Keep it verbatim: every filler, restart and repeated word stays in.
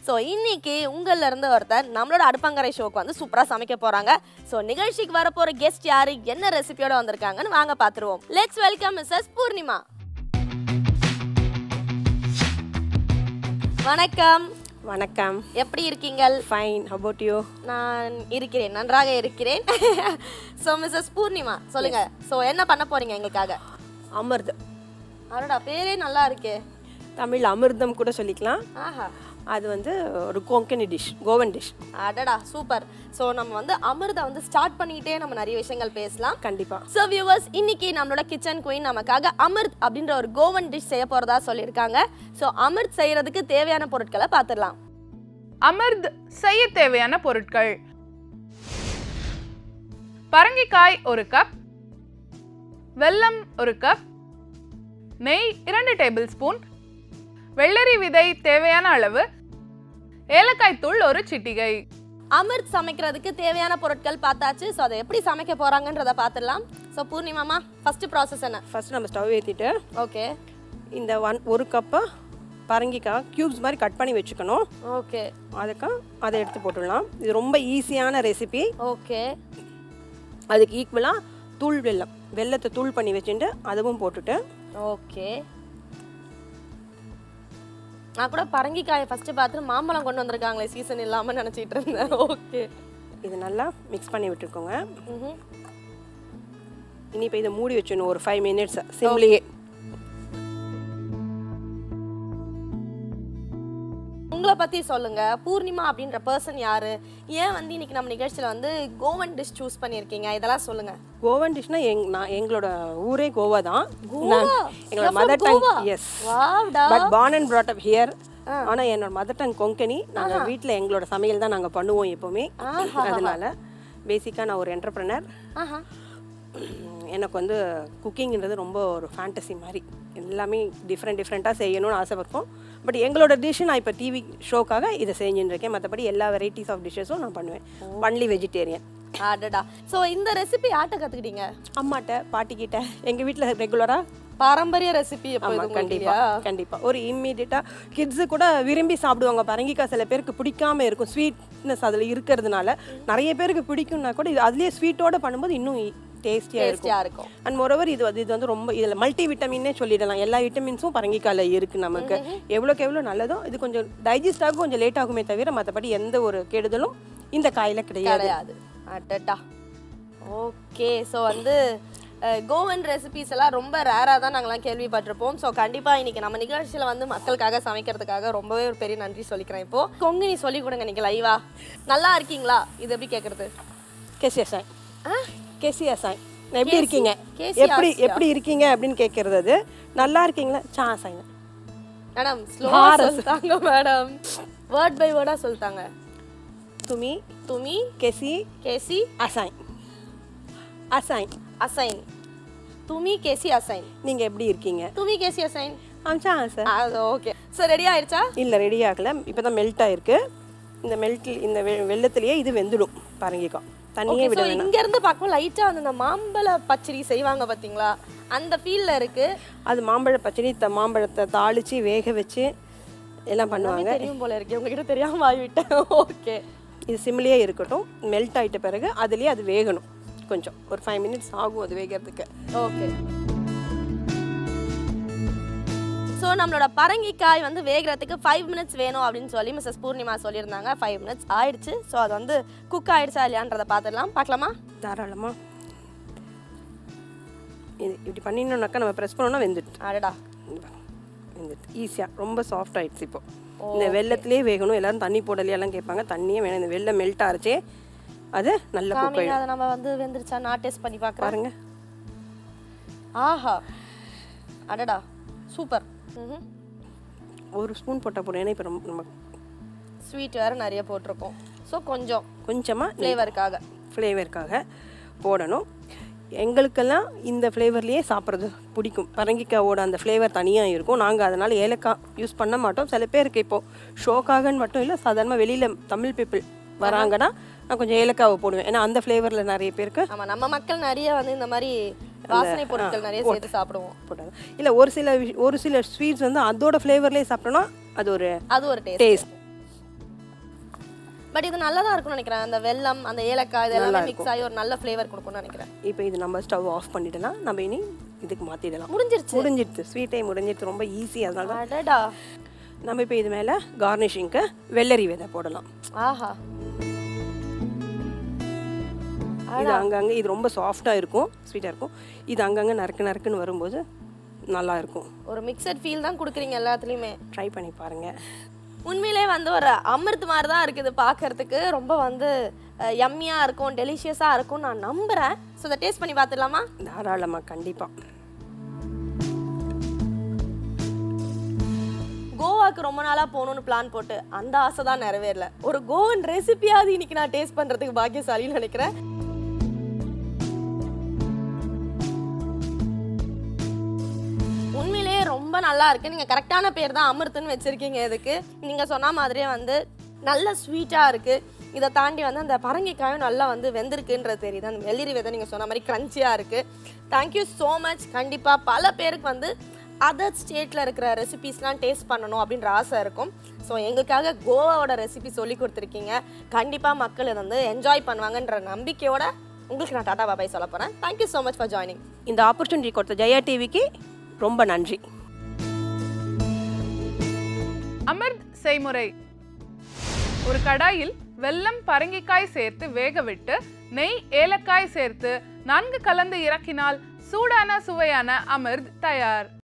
So இன்னைக்கு உங்கள்ல இருந்து ஒருத்தர் நம்மளோட அடுப்பங்கரை ஷோக்கு வந்து சூப்பராக சமைக்க போறாங்க. ஸோ நிகழ்ச்சிக்கு வர போற கெஸ்ட் யாரு, என்ன ரெசிபியோட வந்திருக்காங்கன்னு வாங்க பார்த்துருவோம். Let's welcome Mrs Purnima. வணக்கம். வணக்கம். எப்படி இருக்கீங்க? ஃபைன். How about you? நான் இருக்கிறேன், நன்றாக இருக்கிறேன். ஸோ மிஸ்ஸஸ் பூர்ணிமா சொல்லுங்க. ஸோ என்ன பண்ண போறீங்க எங்களுக்காக? அமிர்தம். அவரோட பேரே நல்லா இருக்கே. தமிழ் அமிர்தம் கூட சொல்லிக்கலாம். ஆஹா, அது வந்து ஒரு கொங்கனி டிஷ், கோவன் டிஷ். அடடா சூப்பர். ஸோ நம்ம வந்து அமிர்தம் வந்து ஸ்டார்ட் பண்ணிக்கிட்டே நம்ம நிறைய விஷயங்கள் பேசலாம். கண்டிப்பா. ஸோ வியூவர்ஸ், இன்னைக்கு நம்மளோட கிச்சன் குயின் நமக்காக அமிர்த் அப்படின்ற ஒரு கோவன் டிஷ் செய்ய போறதா சொல்லியிருக்காங்க. ஸோ அமிர்த் செய்யறதுக்கு தேவையான பொருட்களை பார்த்துடலாம். அமிர்த் செய்ய தேவையான பொருட்கள்: பரங்கிக்காய் ஒரு கப், வெல்லம் ஒரு கப், நெய் இரண்டு டேபிள் ஸ்பூன், வெள்ளரி விதை தேவையான அளவு, ஏலக்காய் தூள் ஒரு சிட்டிகை. அமிர்த் சமைக்கிறதுக்கு தேவையான பொருட்கள் பார்த்தாச்சு. ஸோ அதை எப்படி சமைக்க போறாங்கன்றத பார்த்துடலாம். ஸோ பூர்ணிமாமா, ஃபர்ஸ்ட் ப்ராசஸ் என்ன? ஃபர்ஸ்ட் நம்ம ஸ்டவ் ஏற்றிட்டு ஓகே, இந்த ஒன் ஒரு கப்பை பரங்கிக்காய் க்யூப்ஸ் மாதிரி கட் பண்ணி வச்சுக்கணும். ஓகே, அதுக்கு அதை எடுத்து போட்டுடலாம். இது ரொம்ப ஈஸியான ரெசிபி. ஓகே. அதுக்கு ஈக்குவலாக தூள் வெல்லம், வெல்லத்தை தூள் பண்ணி வச்சுட்டு அதுவும் போட்டுட்டு. ஓகே. நான் கூட பரங்கிக்காயை ஃபர்ஸ்ட் பார்த்துட்டு மாம்பழம் கொண்டு வந்திருக்காங்களே சீசன் இல்லாமல் நினச்சிட்டு இருந்தேன். ஓகே, இது நல்லா மிக்ஸ் பண்ணி விட்டுருக்கோங்க. ம். இனி இப்போ இதை மூடி வச்சிடணும் ஒரு ஃபைவ் மினிட்ஸ் சிம்லேயே. உங்களை பற்றி சொல்லுங்க. பூர்ணிமா அப்படின்ற பர்சன் யாரு, ஏன் வந்து இன்னைக்கு நம்ம நிகழ்ச்சியில் வந்து கோவன் டிஷ் சூஸ் பண்ணியிருக்கீங்க, இதெல்லாம் சொல்லுங்க. கோவன் டிஷ்னா எங் நான் எங்களோட ஊரே கோவா தான். கோவா? எங்களோட மதர் டங். எஸ், வாவ்டா. But born and brought up here. ஆனால் என்னோட மதர் டங் கொங்கனி. நாங்கள் வீட்டில் எங்களோட சமையல் தான் நாங்கள் பண்ணுவோம் எப்போவுமே. அதனால பேசிக்காக நான் ஒரு என்டர்பிரனர். ஆஹா, எனக்கு வந்து குக்கிங்கிறது ரொம்ப ஒரு ஃபேண்டசி மாதிரி. எல்லாமே டிஃப்ரெண்ட் டிஃப்ரெண்ட்டாக செய்யணும்னு ஆசைப்பட்போம். பட் எங்களோட டிஷ்ஷு நான் இப்போ டிவி ஷோக்காக இதை செஞ்சுட்டு இருக்கேன். மற்றபடி எல்லா வெரைட்டிஸ் ஆஃப் டிஷ்ஷஸும் நான் பண்ணுவேன். Only vegetarian. அடடா. ஸோ இந்த ரெசிபி யார்கிட்ட கற்றுக்கிட்டீங்க? அம்மாட்ட, பாட்டிக்கிட்ட. எங்கள் வீட்டில் ரெகுலராக பாரம்பரிய ரெசிபி. கண்டிப்பா கண்டிப்பா ஒரு இம்மீடியட்டா கிட்ஸு கூட விரும்பி சாப்பிடுவாங்க. பரங்கிக்காய் சில பேருக்கு பிடிக்காம இருக்கும், ஸ்வீட்னஸ் அதில் இருக்கிறதுனால. நிறைய பேருக்கு பிடிக்கும்னா கூட இது அதுலேயே ஸ்வீட்டோட பண்ணும்போது இன்னும் டேஸ்டியாக இருக்கும். அண்ட் மோரோவர் இது இது வந்து ரொம்ப இதில் மல்டி விட்டமின்னே சொல்லிடலாம். எல்லா விட்டமின்ஸும் பரங்கிக்காயில் இருக்குது நமக்கு. எவ்வளோக்கு எவ்வளோ நல்லதோ. இது கொஞ்சம் டைஜஸ்ட் ஆகும், கொஞ்சம் லேட் ஆகுமே தவிர மற்றபடி எந்த ஒரு கெடுதலும் இந்த காயில் கிடையாது. அடடா. ஓகே. ஸோ வந்து கோவன் ரெசிபிஸ் எல்லாம் ரொம்ப ரேராக தான் நாங்கள்லாம் கேள்விப்பட்டிருப்போம். ஸோ கண்டிப்பாக இன்னைக்கு நம்ம நிகழ்ச்சியில் வந்து மக்களுக்காக சமைக்கிறதுக்காக ரொம்பவே ஒரு பெரிய நன்றி சொல்லிக்கிறேன். இப்போ கொங்கினி சொல்லி கொடுங்க நீங்கள் லைவா. நல்லா இருக்கீங்களா? இது எப்படி கேட்குறது? கேசியா சாய். கேசியா சாய், எப்படி இருக்கீங்க, எப்படி எப்படி இருக்கீங்க அப்படின்னு கேட்கறது. அது நல்லா இருக்கீங்களா? சா சாய் மேடம் ஸ்லோவா சொல்லிட்டாங்க மேடம். வேர்ட் பை வேர்டாக சொல்லிட்டாங்க. துமி துமி கேசி கேசி அசைன் அசைன் அசைன் துமி கேசி அசைன். நீங்கள் எப்படி இருக்கீங்க? துமி கேசி அசைன். ஆச்சா சார். அது ஓகே. சார் ரெடி ஆயிடுச்சா? இல்லை, ரெடி ஆகலை. இப்போ தான் மெல்ட் ஆயிருக்கு. இந்த மெல்ட்டில் இந்த வெ வெள்ளத்துலேயே இது வெந்துடும் பரங்கிக்காய். தண்ணியே விட வேணாம். இங்க இருந்து பார்க்கும் லைட்டா அந்த மாம்பழ பச்சடி செய்வாங்க பாத்தீங்களா, அந்த ஃபீல்ல இருக்கு. அது மாம்பழ பச்சடி. த மாம்பழத்தை தாளிச்சு வேக வச்சு எல்லாம் பண்ணுவாங்க. தெரியும் போல இருக்கு, உங்ககிட்ட தெரியாம வாய் விட்டேன். ஓகே, இது சிம்லேயே இருக்கட்டும். மெல்ட் ஆயிட்ட பிறகு அதுலேயே அது வேகணும். கொஞ்சம் ஒரு ஃபைவ் மினிட்ஸ் ஆகும் அது வேகிறதுக்கு. ஓகே. ஸோ நம்மளோட பரங்கிக்காய் வந்து வேகிறதுக்கு ஃபைவ் மினிட்ஸ் வேணும் அப்படின்னு சொல்லி மிஸ்ஸஸ் பூர்ணிமா சொல்லியிருந்தாங்க. ஃபைவ் மினிட்ஸ் ஆயிடுச்சு. ஸோ அது வந்து குக் ஆயிடுச்சா இல்லையான்றதை பார்த்துடலாம். பார்க்கலாமா? தாராளமாக. இது இப்படி பண்ணினோம்னாக்கா நம்ம ப்ரெஸ் பண்ணோம்னா வெந்துட்டு. அடடா, வெந்துட்டு ஈஸியாக ரொம்ப சாஃப்ட் ஆகிடுச்சு. இப்போ இந்த வெள்ளத்துலேயே வேகணும். எல்லோரும் தண்ணி போடலையெல்லாம் கேட்பாங்க. தண்ணியே வேணும். இந்த வெள்ளம் மெல்ட் ஆகிடுச்சே, அது நல்ல குக் ஆகிடும். அதை நம்ம வந்து வெந்துருச்சா நான் டேஸ்ட் பண்ணி பார்க்குறேன். பாருங்க. ஆஹா, அடடா சூப்பர். ஒரு ஸ்பூன் போட்டால் போடுறோம். ஏன்னா இப்போ ரொம்ப நம்ம ஸ்வீட் வேறு நிறைய போட்டிருக்கோம். ஸோ கொஞ்சம் கொஞ்சமாக ஃப்ளேவருக்காக ஃப்ளேவருக்காக போடணும். எங்களுக்கெல்லாம் இந்த ஃப்ளேவர்லேயே சாப்பிட்றது பிடிக்கும். பரங்கிக்காவோட அந்த ஃப்ளேவர் தனியாக இருக்கும். நாங்கள் அதனால் ஏலக்காய் யூஸ் பண்ண மாட்டோம். சில பேருக்கு இப்போது ஷோக்காகன்னு மட்டும் இல்லை, சாதாரணமாக வெளியில் தமிழ் பீப்புள் வராங்கன்னா நான் கொஞ்சம் ஏலக்காவை போடுவேன். ஏன்னா அந்த ஃப்ளேவரில் நிறைய பேருக்கு. ஆமாம், நம்ம மக்கள் நிறைய வந்து இந்த மாதிரி வாசனை பொருட்கள் நிறைய சேர்த்து சாப்பிடுவோம். போட்டாங்க இல்லை, ஒரு சில ஒரு சில ஸ்வீட்ஸ் வந்து அதோட ஃப்ளேவர்லேயே சாப்பிட்டோன்னா அது ஒரு அது ஒரு டேஸ்ட். பட் இது நல்லா தான் இருக்கும்னு நினைக்கிறேன். அந்த வெல்லம் அந்த ஏலக்காய் இதெல்லாம் மிக்ஸ் ஆகி ஒரு நல்ல ஃப்ளேவர் கொடுக்கும்னு நினைக்கிறேன். இப்போ இது நம்ம ஸ்டவ் ஆஃப் பண்ணிடலாம். நம்ம இனி இதுக்கு மாற்றிடலாம். முடிஞ்சிருச்சு முடிஞ்சிடுச்சு ஸ்வீட்டே முடிஞ்சிடுச்சு. ரொம்ப ஈஸி. அதனால அடடா நம்ம இப்போ இது மேலே கார்னிஷிங்க்கு வெள்ளரி விதை போடலாம். ஆஹா இது அங்கங்கே இது ரொம்ப சாஃப்டாக இருக்கும், ஸ்வீட்டாக இருக்கும். இது அங்கங்கே நறுக்கு நறுக்குன்னு வரும்போது நல்லா இருக்கும். ஒரு மிக்சட் ஃபீல் தான் கொடுக்குறீங்க எல்லாத்துலேயுமே. ட்ரை பண்ணி பாருங்கள். உண்மையிலே வந்து ஒரு அமிர்த் மாதிரி தான் இருக்குது பார்க்கறதுக்கு. ரொம்ப வந்து யம்மியாக இருக்கும், டெலிஷியஸாக இருக்கும் நான் நம்புகிறேன். ஸோ அதை டேஸ்ட் பண்ணி பார்த்துடலாமா? தாராளமாக, கண்டிப்பாக. கோவாக்கு ரொம்ப நாளாக போகணுன்னு பிளான் போட்டு அந்த ஆசை தான் நிறைவேறல. ஒரு கோவன் ரெசிபியாவது இன்னைக்கு நான் டேஸ்ட் பண்ணுறதுக்கு பாக்கியசாலின்னு நினைக்கிறேன். உண்மையிலேயே ரொம்ப நல்லா இருக்கு. நீங்கள் கரெக்டான பேர் தான் அமிர்தன்னு வச்சுருக்கீங்க இதுக்கு. நீங்கள் சொன்ன மாதிரியே வந்து நல்ல ஸ்வீட்டாக இருக்குது. இதை தாண்டி வந்து அந்த பரங்கிக்காயும் நல்லா வந்து வெந்திருக்குன்றது தெரியுது. அந்த வெள்ளரி விதை நீங்கள் சொன்ன மாதிரி க்ரன்ச்சியாக இருக்குது. Thank you so much. கண்டிப்பாக பல பேருக்கு வந்து அதர் ஸ்டேட்டில் இருக்கிற ரெசிபீஸ்லாம் டேஸ்ட் பண்ணணும் அப்படின்ற ஆசை இருக்கும். ஸோ எங்களுக்காக கோவாவோட ரெசிபி சொல்லி கொடுத்துருக்கீங்க. கண்டிப்பாக மக்கள் இதை வந்து என்ஜாய் பண்ணுவாங்கன்ற நம்பிக்கையோட உங்களுக்கு நான் டாடா பாபாய் சொல்ல போகிறேன். Thank you so much for joining. இந்த ஆப்பர்ச்சுனிட்டி கொடுத்த ஜெயா டிவிக்கு ரொம்ப நன்றி. அமிர்த் செய்முறை. ஒரு கடாயில் வெல்லம் பரங்கிக்காய் சேர்த்து வேக விட்டு நெய் ஏலக்காய் சேர்த்து நன்கு கலந்து இறக்கினால் சூடான சுவையான அமிர்த் தயார்.